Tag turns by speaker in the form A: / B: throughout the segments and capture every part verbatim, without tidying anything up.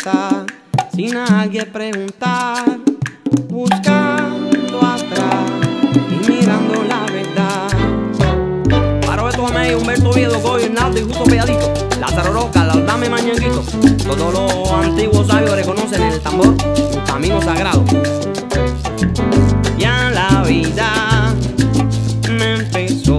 A: está, sin a alguien preguntar, buscando atrás y mirando la verdad. Paro de tu medio, Humberto Viedo, Goyo, Hernando y Justo Pegadito, Lázaro Roca, los Dame Mañanguito. Todos los antiguos sabios reconocen en el tambor un camino sagrado. Ya la vida me empezó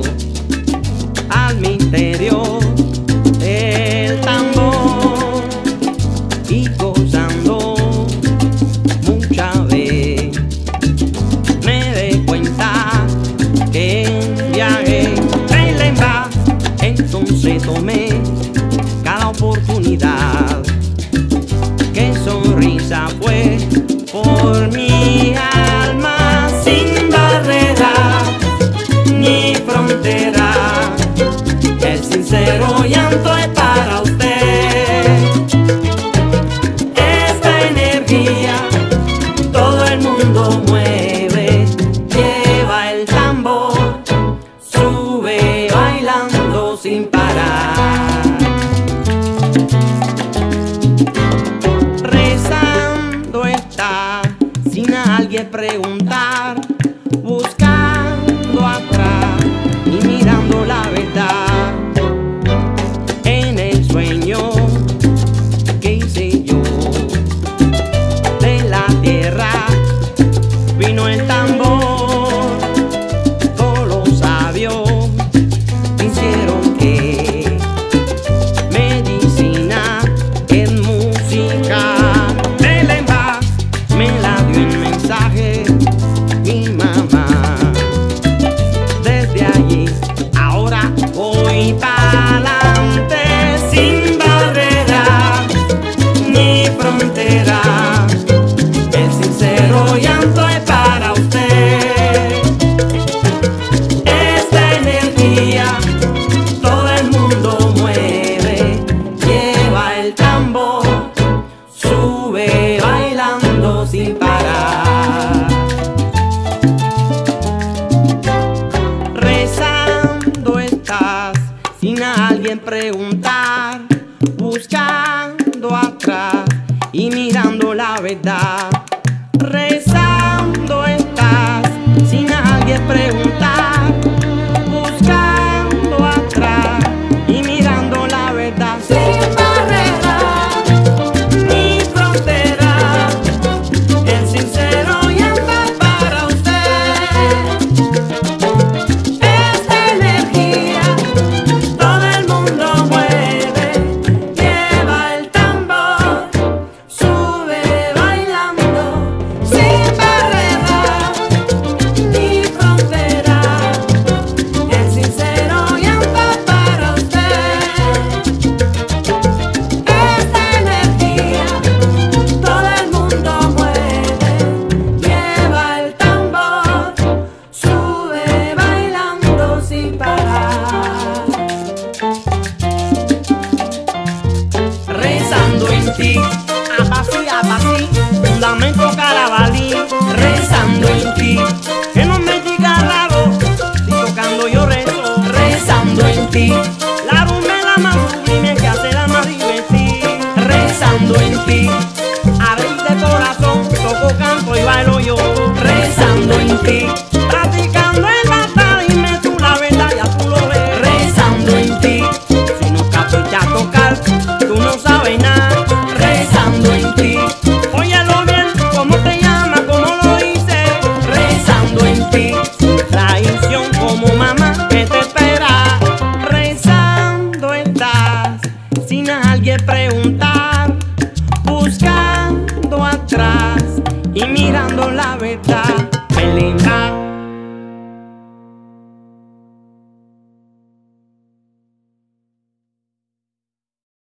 A: al misterio del tambor y gozando mucha vez me di cuenta que en viaje en va, entonces tomé cada oportunidad. Qué sonrisa fue por mi alma, sin barreras ni fronteras. El sincero llanto es para usted. Esta energía todo el mundo mueve, lleva el tambor, sube bailando sin parar. Rezando está, sin a alguien preguntar, buscando atrás y mirando la verdad. En el sueño que hice yo de la tierra vino el tambor. Todos los sabios hicieron que medicina en música. Belemba me la dio el mensaje mi mamá. Desde allí ahora voy pa'lante, sin barreras ni fronteras. El sincero llanto es para usted. Esta energía todo el mundo mueve, lleva el tambor, sube bailando sin parar. Rezando estás, sin a alguien preguntar, buscando atrás y mirando la verdad. Rezando estás, sin a alguien preguntar, buscando atrás y mirando la verdad. Sin barreras ni fronteras, el sincero llanto es para usted. Esta energía todo el mundo mueve, lleva el tambor, sube bailando sin barreras ni fronteras. El sincero llanto es para usted. Esta energía todo el mundo mueve, lleva el tambor, sube bailando sin parar. Rezando en ti, apasí, apasí, fundamento carabalí. Rezando en ti, que no me diga raro, si tocando yo rezo. Rezando en ti, la rumba es la más sublime que hace la más divertir. Rezando en ti, abrir de corazón, toco, canto y bailo yo. Rezando en ti, practicando el bata, dime tú la verdad, ya tú lo ves. Rezando en ti, si no caprichas a tocar, tú no sabes nada. Rezando en ti, óyelo bien, cómo te llamas, cómo lo hice. Rezando en ti, traición como mamá que te espera. Rezando estás, sin a alguien preguntar, buscando atrás y mirando la verdad.